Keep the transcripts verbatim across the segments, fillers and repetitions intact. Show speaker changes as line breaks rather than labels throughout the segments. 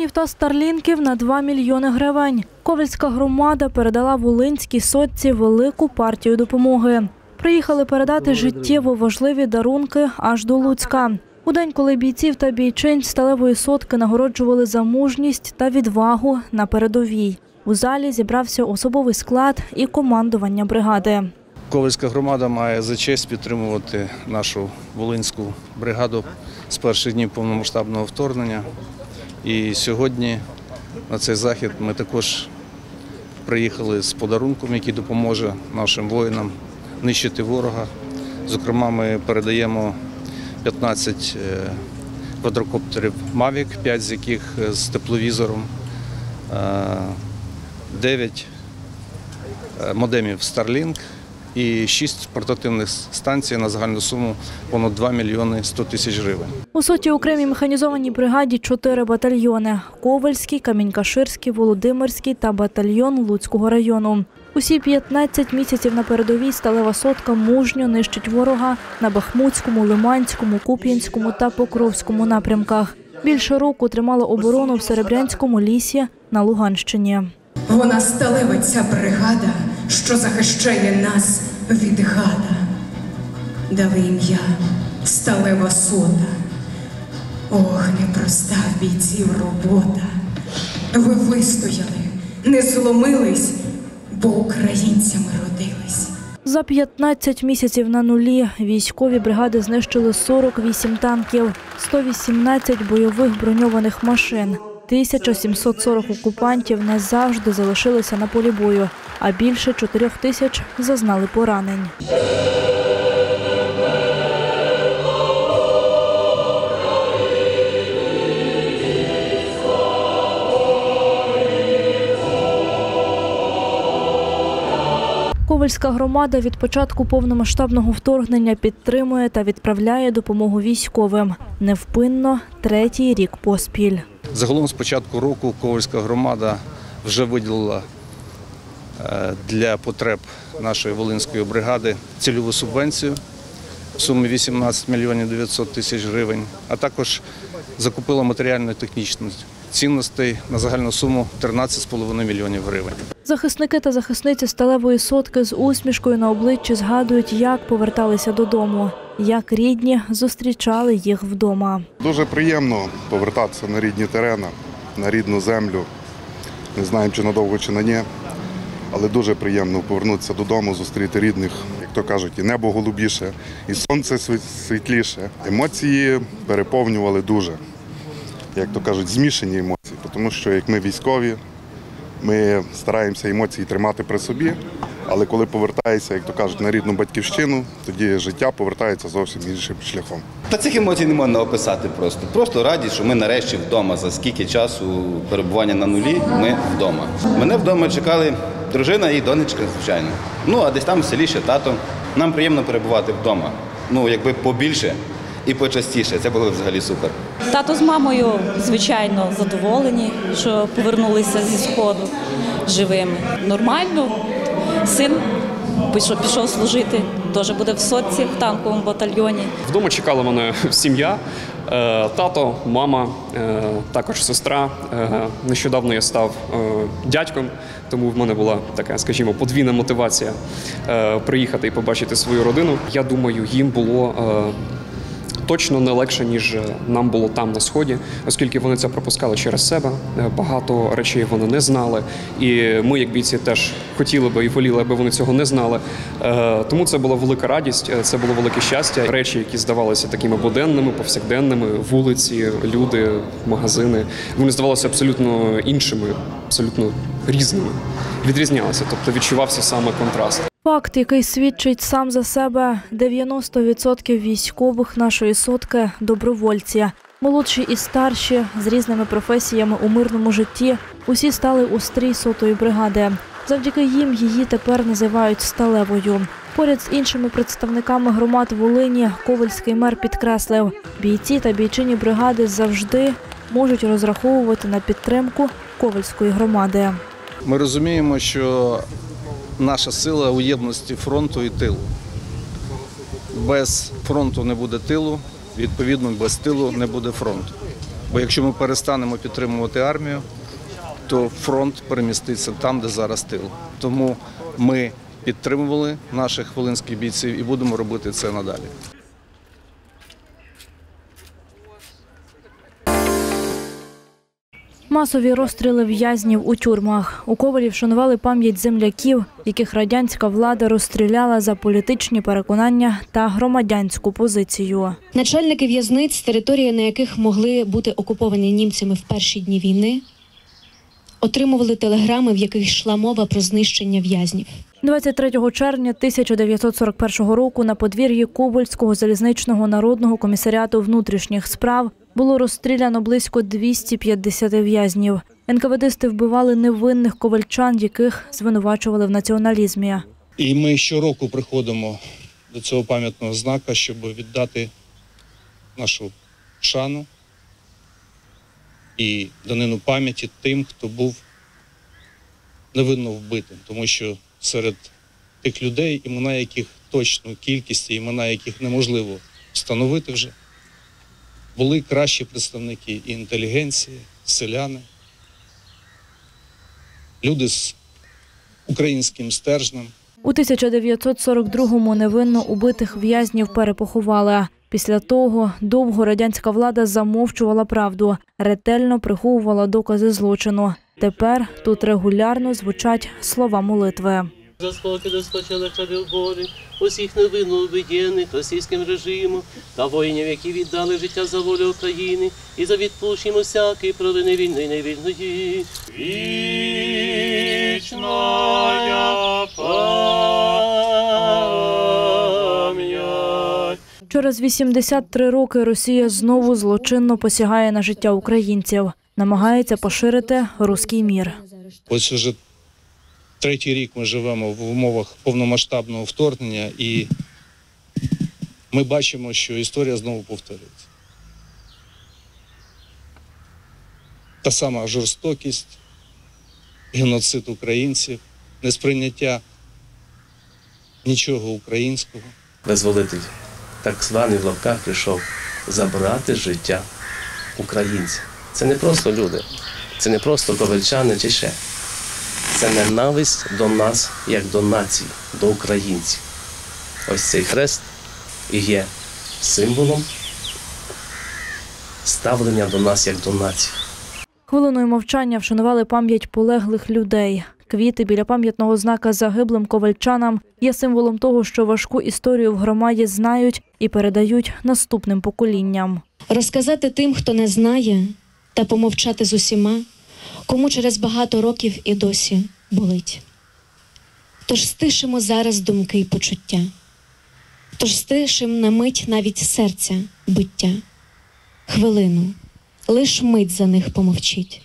дронів та старлінків на два мільйони гривень. Ковельська громада передала Волинській сотці велику партію допомоги. Приїхали передати життєво важливі дарунки аж до Луцька. У день, коли бійців та бійчинь сталевої сотки нагороджували за мужність та відвагу на передовій. У залі зібрався особовий склад і командування бригади.
Ковельська громада має за честь підтримувати нашу волинську бригаду з перших днів повномасштабного вторгнення. І сьогодні на цей захід ми також приїхали з подарунком, який допоможе нашим воїнам нищити ворога. Зокрема, ми передаємо п'ятнадцять квадрокоптерів «Мавік», п'ять з яких з тепловізором, дев'ять модемів «Старлінк» і шість портативних станцій на загальну суму понад два мільйони сто тисяч гривень.
У сотій окремій механізованій бригаді чотири батальйони – Ковельський, Камінь-Каширський, Володимирський та батальйон Луцького району. Усі п'ятнадцять місяців на передовій сталева сотка мужньо нищить ворога на Бахмутському, Лиманському, Куп'янському та Покровському напрямках. Більше року тримала оборону в Серебрянському лісі на Луганщині.
Вона сталева ця бригада, що захищає нас від гада. Дали ім'я сталева сота. Ох, непроста в бійців робота. Ви вистояли, не зломились, бо українцями родились.
За п'ятнадцять місяців на нулі військові бригади знищили сорок вісім танків, сто вісімнадцять бойових броньованих машин. тисяча сімсот сорок окупантів назавжди залишилися на полі бою, а більше чотирьох тисяч зазнали поранень. Ковельська громада від початку повномасштабного вторгнення підтримує та відправляє допомогу військовим. Невпинно третій рік поспіль.
Загалом з початку року Ковельська громада вже виділила для потреб нашої волинської бригади цільову субвенцію в сумі вісімнадцять мільйонів дев'ятсот тисяч гривень, а також закупила матеріально-технічних цінностей на загальну суму тринадцять з половиною мільйонів гривень.
Захисники та захисниці сталевої сотки з усмішкою на обличчі згадують, як поверталися додому, як рідні зустрічали їх вдома.
Дуже приємно повертатися на рідні терени, на рідну землю. Не знаємо, чи надовго, чи на ні, але дуже приємно повернутися додому, зустріти рідних. Як то кажуть, і небо голубіше, і сонце світліше. Емоції переповнювали дуже, як то кажуть, змішані емоції, тому що як ми військові, ми стараємося емоції тримати при собі, але коли повертаєшся, як то кажуть, на рідну батьківщину, тоді життя повертається зовсім іншим шляхом.
Та цих емоцій не можна описати просто. Просто раді, що ми нарешті вдома. За скільки часу перебування на нулі ми вдома. Мене вдома чекали дружина і донечка, звичайно. Ну, а десь там в селі ще тато. Нам приємно перебувати вдома. Ну, якби побільше і почастіше. Це було взагалі супер.
Тато з мамою, звичайно, задоволені, що повернулися зі Сходу живими. Нормально. Син пішов, пішов служити, теж буде в сотці, в танковому батальйоні.
Вдома чекала мене сім'я, тато, мама, також сестра. Нещодавно я став дядьком, тому в мене була така, скажімо, подвійна мотивація приїхати і побачити свою родину. Я думаю, їм було точно не легше, ніж нам було там на Сході, оскільки вони це пропускали через себе, багато речей вони не знали, і ми, як бійці, теж хотіли би і воліли, аби вони цього не знали. Тому це була велика радість, це було велике щастя. Речі, які здавалися такими буденними, повсякденними, вулиці, люди, магазини, вони здавалися абсолютно іншими, абсолютно різними, відрізнялися, тобто відчувався саме контраст.
Факт, який свідчить сам за себе – дев'яносто відсотків військових нашої сотки – добровольці. Молодші і старші, з різними професіями у мирному житті, усі стали у стрій сотої бригади. Завдяки їм її тепер називають сталевою. Поряд з іншими представниками громад Волині ковельський мер підкреслив – бійці та бійчині бригади завжди можуть розраховувати на підтримку ковельської громади.
Ми розуміємо, що наша сила у єдності фронту і тилу. Без фронту не буде тилу, відповідно, без тилу не буде фронту. Бо якщо ми перестанемо підтримувати армію, то фронт переміститься там, де зараз тил. Тому ми підтримували наших волинських бійців і будемо робити це надалі.
Масові розстріли в'язнів у тюрмах. У Ковелі вшанували пам'ять земляків, яких радянська влада розстріляла за політичні переконання та громадянську позицію.
Начальники в'язниць, території на яких могли бути окуповані німцями в перші дні війни, отримували телеграми, в яких йшла мова про знищення в'язнів.
двадцять третього червня тисяча дев'ятсот сорок першого року на подвір'ї Ковельського залізничного народного комісаріату внутрішніх справ було розстріляно близько двісті п'ятдесят в'язнів. ен ка ве дисти вбивали невинних ковальчан, яких звинувачували в націоналізмі.
І ми щороку приходимо до цього пам'ятного знака, щоб віддати нашу шану і данину пам'яті тим, хто був невинно вбитим. Тому що серед тих людей, імена яких точну кількість, імена яких неможливо встановити вже, були кращі представники і інтелігенції, селяни, люди з українським стержнем.
У тисяча дев'ятсот сорок другому невинно убитих в'язнів перепоховали. Після того довго радянська влада замовчувала правду, ретельно приховувала докази злочину. Тепер тут регулярно звучать слова молитви.
За спокій доскочили хради в борі, усіх невинно убиєнних російським режимом та воїнів, які віддали життя за волю України і за відпущення всякої провини війни невільної. Вічна пам'ять.
Через вісімдесят три роки Росія знову злочинно посягає на життя українців. Намагається поширити руський мір.
Ось уже третій рік ми живемо в умовах повномасштабного вторгнення, і ми бачимо, що історія знову повторюється. Та сама жорстокість, геноцид українців, несприйняття нічого українського.
Визволитель, так званий в лапках, прийшов забрати життя українців. Це не просто люди, це не просто ковельчани чи ще. Це ненависть до нас, як до нації, до українців. Ось цей хрест і є символом ставлення до нас, як до нації.
Хвилиною мовчання вшанували пам'ять полеглих людей. Квіти біля пам'ятного знака загиблим ковальчанам є символом того, що важку історію в громаді знають і передають наступним поколінням.
Розказати тим, хто не знає, та помовчати з усіма, кому через багато років і досі болить. Тож стишимо зараз думки й почуття. Тож стишим на мить навіть серця биття. Хвилину, лиш мить за них помовчіть.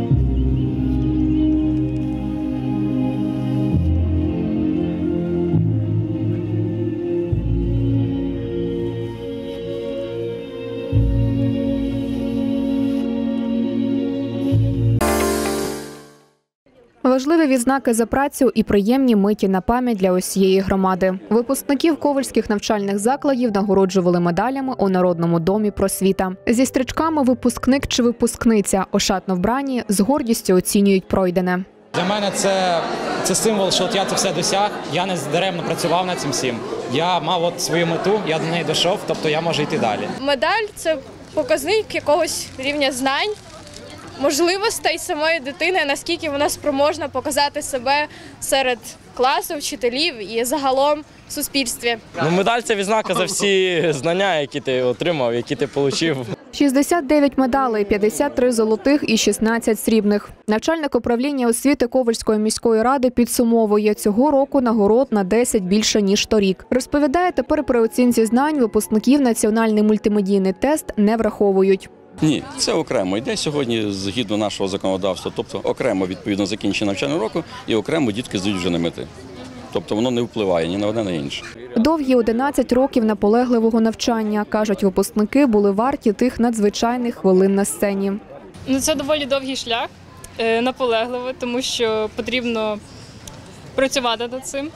Важливі відзнаки за працю і приємні миті на пам'ять для усієї громади. Випускників ковельських навчальних закладів нагороджували медалями у Народному домі просвіта. Зі стрічками випускник чи випускниця ошатно вбрані з гордістю оцінюють пройдене.
Для мене це, це символ, що от я це все досяг, я не даремно працював над цим всім. Я мав от свою мету, я до неї дійшов, тобто я можу йти далі.
Медаль – це показник якогось рівня знань, можливостей самої дитини, наскільки вона спроможна показати себе серед класу, вчителів і загалом в суспільстві.
Ну, медаль – це відзнака за всі знання, які ти отримав, які ти отримав.
шістдесят дев'ять медалей, п'ятдесят три золотих і шістнадцять срібних. Начальник управління освіти Ковельської міської ради підсумовує, цього року нагород на десять більше, ніж торік. Розповідає, тепер при оцінці знань випускників національний мультимедійний тест не враховують.
Ні, це окремо йде сьогодні згідно нашого законодавства, тобто окремо відповідно закінчення навчального року і окремо дітки здають вже на мети. Тобто воно не впливає ні на одне, ні на інше.
Довгі одинадцять років наполегливого навчання, кажуть випускники, були варті тих надзвичайних хвилин на сцені.
Ну, це доволі довгий шлях, наполегливий, тому що потрібно працювати над цим,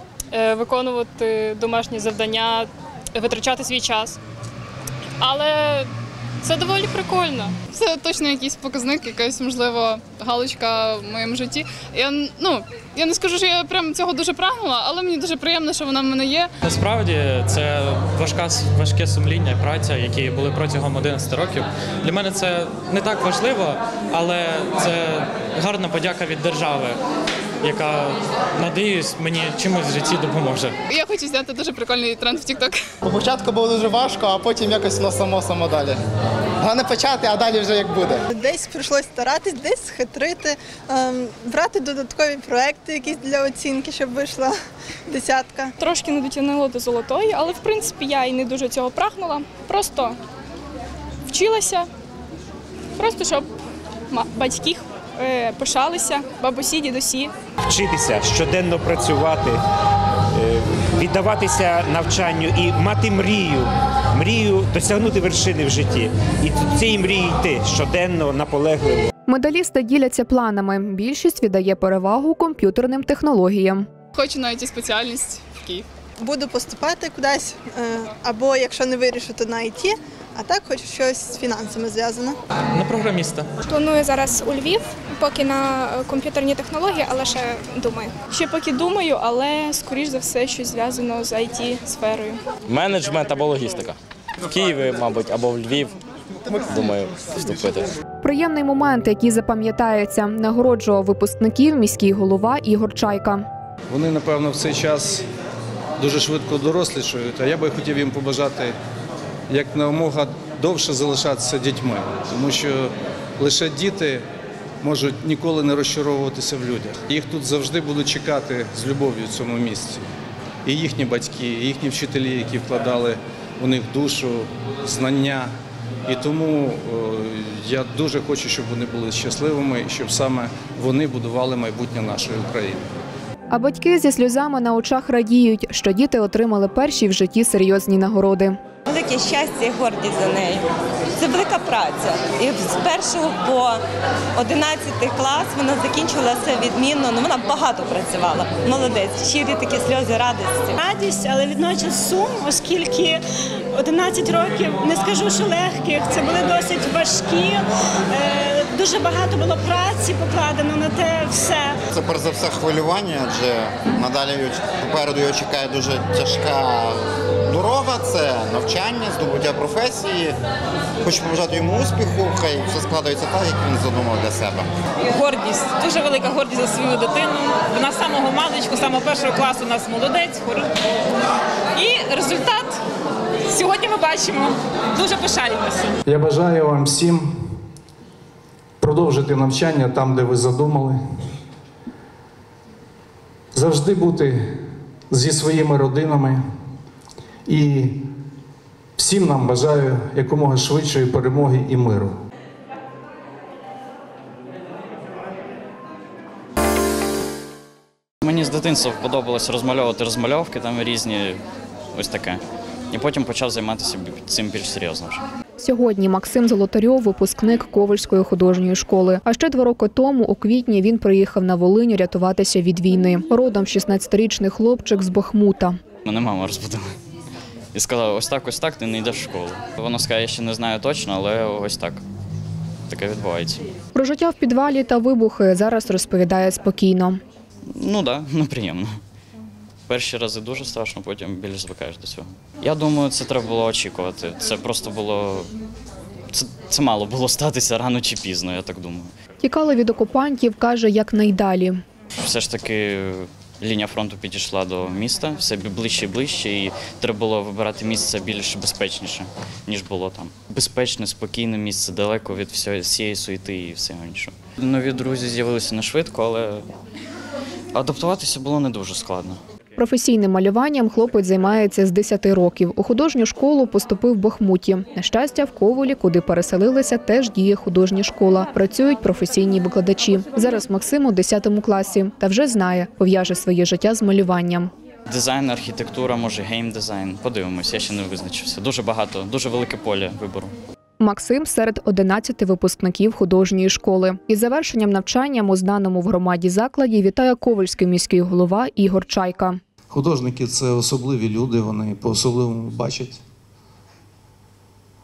виконувати домашні завдання, витрачати свій час. Але Це доволі прикольно. Це точно якийсь показник, якась, можливо, галочка в моєму житті. Я, ну, я не скажу, що я прям цього дуже прагнула, але мені дуже приємно, що вона в мене є.
Насправді це важка, важке сумління, праця, які були протягом одинадцяти років. Для мене це не так важливо, але це гарна подяка від держави, яка, надіюсь, мені чимось в житті допоможе.
Я хочу зняти дуже прикольний тренд в TikTok.
Спочатку було дуже важко, а потім якось воно само-само далі. Головне почати, а далі вже як буде.
Десь прийшлося старатись, десь хитрити, ем, брати додаткові проекти якісь для оцінки, щоб вийшла десятка.
Трошки не дотягнула до золотої, але в принципі я і не дуже цього прагнула. Просто вчилася, просто щоб батьки е, пишалися, бабусі, дідусі.
Вчитися, щоденно працювати, віддаватися навчанню і мати мрію, мрію досягнути вершини в житті. І до цієї мрії йти щоденно, наполегливо.
Медалісти діляться планами. Більшість віддає перевагу комп'ютерним технологіям.
Хочу навіть і спеціальність в Київ.
Буду поступати кудись, е, або якщо не вирішу, то на ай ті, а так хочу щось з фінансами зв'язано.
На програміста.
Планую зараз у Львів, поки на комп'ютерні технології, але ще думаю. Ще поки думаю, але скоріш за все щось зв'язано з ай ті-сферою.
Менеджмент або логістика. В Києві, мабуть, або в Львів, думаю, вступити.
Приємний момент, який запам'ятається, нагороджував випускників міський голова Ігор Чайка.
Вони, напевно, в цей час дуже швидко дорослішають, а я би хотів їм побажати якомога довше залишатися дітьми, тому що лише діти можуть ніколи не розчаровуватися в людях. Їх тут завжди будуть чекати з любов'ю в цьому місці. І їхні батьки, і їхні вчителі, які вкладали у них душу, знання. І тому я дуже хочу, щоб вони були щасливими, і щоб саме вони будували майбутнє нашої України.
А батьки зі сльозами на очах радіють, що діти отримали перші в житті серйозні нагороди.
Велике щастя і гордість за нею. Це велика праця. І з першого по одинадцятий клас вона закінчила все відмінно. Ну, вона багато працювала. Молодець. Щирі такі сльози радості.
Радість, але відночас сум, оскільки одинадцять років, не скажу, що легких, це були досить важкі. Дуже багато було праці покладено на те все.
Це перш за все хвилювання, адже надалі попереду його чекає дуже тяжка дорога, це навчання, здобуття професії. Хочу побажати йому успіху, хай все складається так, як він задумав для себе.
Гордість, дуже велика гордість за свою дитину. Вона з самого маличку, з самого першого класу у нас молодець. І результат сьогодні ми бачимо. Дуже пишаємося.
Я бажаю вам всім продовжити навчання там, де ви задумали. Завжди бути зі своїми родинами. І всім нам бажаю якомога швидшої перемоги і миру.
Мені з дитинства подобалось розмальовувати розмальовки, там різні, ось таке. І потім почав займатися цим більш серйозно вже.
Сьогодні Максим Золотарьов – випускник Ковальської художньої школи. А ще два роки тому, у квітні, він приїхав на Волинь рятуватися від війни. Родом шістнадцятирічний хлопчик з Бахмута.
Мене мама розбудила. І сказала, ось так, ось так, ти не йдеш в школу. Вона сказала, я ще не знаю точно, але ось так. Таке відбувається.
Про життя в підвалі та вибухи зараз розповідає спокійно.
Ну так, да, неприємно. Перші рази дуже страшно, потім більш звикаєш до цього. Я думаю, це треба було очікувати. Це просто було... Це, це мало було статися рано чи пізно, я так думаю.
Тікали від окупантів, каже, якнайдалі.
Все ж таки лінія фронту підійшла до міста, все ближче і ближче, і треба було вибирати місце більш безпечніше, ніж було там. Безпечне, спокійне місце, далеко від всієї суєти і всього іншого. Нові друзі з'явилися не швидко, але адаптуватися було не дуже складно.
Професійним малюванням хлопець займається з десяти років. У художню школу поступив в Бахмуті. На щастя, в Ковелі, куди переселилися, теж діє художня школа. Працюють професійні викладачі. Зараз Максим у десятому класі та вже знає, пов'яже своє життя з малюванням.
Дизайн, архітектура, може геймдизайн. Подивимось, я ще не визначився. Дуже багато, дуже велике поле вибору.
Максим серед одинадцяти випускників художньої школи. Із завершенням навчання у знаному в громаді закладі вітає Ковельський міський голова Ігор Чайка.
Художники – це особливі люди, вони по-особливому бачать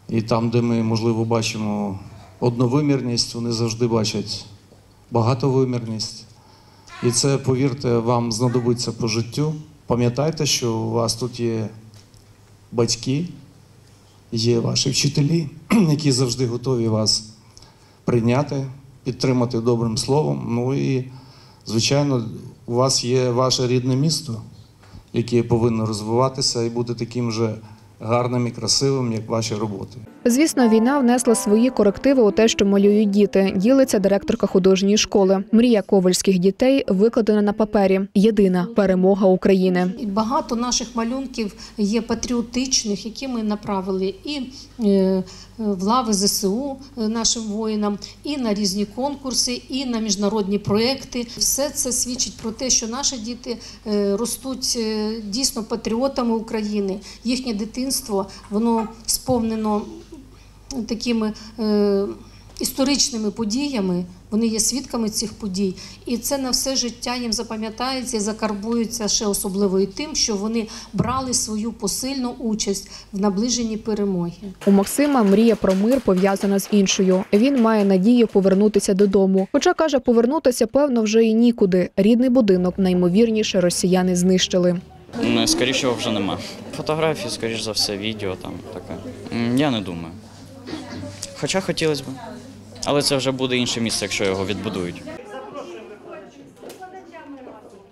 І там, де ми, можливо, бачимо одновимірність, вони завжди бачать багатовимірність. І це, повірте, вам знадобиться по життю. Пам'ятайте, що у вас тут є батьки, є ваші вчителі, які завжди готові вас прийняти, підтримати добрим словом. Ну і, звичайно, у вас є ваше рідне місто, яке повинно розвиватися і бути таким же гарним і красивим, як ваші роботи.
Звісно, війна внесла свої корективи у те, що малюють діти, ділиться директорка художньої школи. Мрія ковальських дітей викладена на папері. Єдина перемога України.
Багато наших малюнків є патріотичних, які ми направили і в лави зе се у нашим воїнам, і на різні конкурси, і на міжнародні проекти. Все це свідчить про те, що наші діти ростуть дійсно патріотами України. Їхнє дитинство, воно сповнено такими е, історичними подіями, вони є свідками цих подій. І це на все життя їм запам'ятається і закарбується ще особливо і тим, що вони брали свою посильну участь в наближенні перемоги.
У Максима мрія про мир пов'язана з іншою. Він має надію повернутися додому. Хоча, каже, повернутися, певно, вже і нікуди. Рідний будинок, найімовірніше, росіяни знищили.
Скоріше його вже нема. Фотографії, скоріш за все, відео там таке. Я не думаю. Хоча хотілося б. Але це вже буде інше місце, якщо його відбудують.